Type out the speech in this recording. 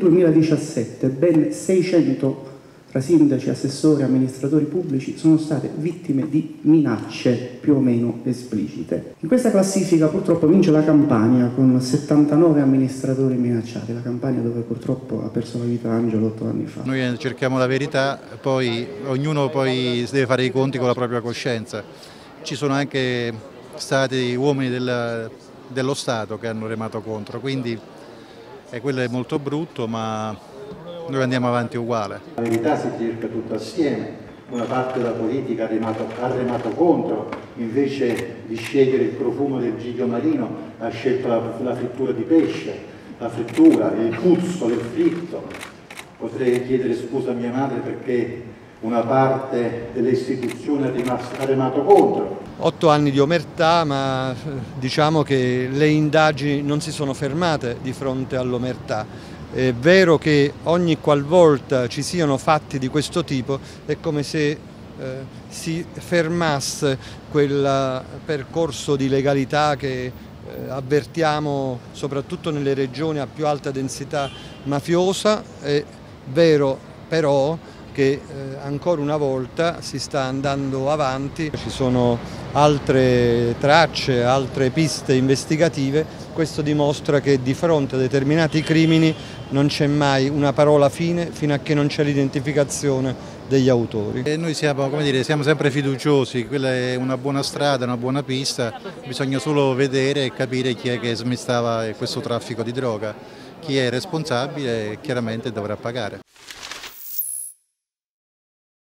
2017 ben 600 tra sindaci, assessori e amministratori pubblici sono state vittime di minacce più o meno esplicite. In questa classifica purtroppo vince la Campania con 79 amministratori minacciati, la Campania dove purtroppo ha perso la vita Angelo 8 anni fa. Noi cerchiamo la verità, poi ognuno poi deve fare i conti con la propria coscienza. Ci sono anche stati uomini dello Stato che hanno remato contro, quindi quello è molto brutto, ma noi andiamo avanti uguale. La verità si cerca tutta assieme, una parte della politica ha remato contro, invece di scegliere il profumo del giglio marino ha scelto la frittura di pesce, la frittura, il puzzo, il fritto. Potrei chiedere scusa a mia madre perché una parte delle istituzioni ha remato contro. 8 anni di omertà, ma diciamo che le indagini non si sono fermate di fronte all'omertà. È vero che ogni qualvolta ci siano fatti di questo tipo è come se si fermasse quel percorso di legalità che avvertiamo soprattutto nelle regioni a più alta densità mafiosa. È vero però che ancora una volta si sta andando avanti, ci sono altre tracce, altre piste investigative, questo dimostra che di fronte a determinati crimini non c'è mai una parola fine fino a che non c'è l'identificazione degli autori. E noi siamo, come dire, siamo sempre fiduciosi, quella è una buona strada, una buona pista, bisogna solo vedere e capire chi è che smistava questo traffico di droga, chi è responsabile chiaramente dovrà pagare.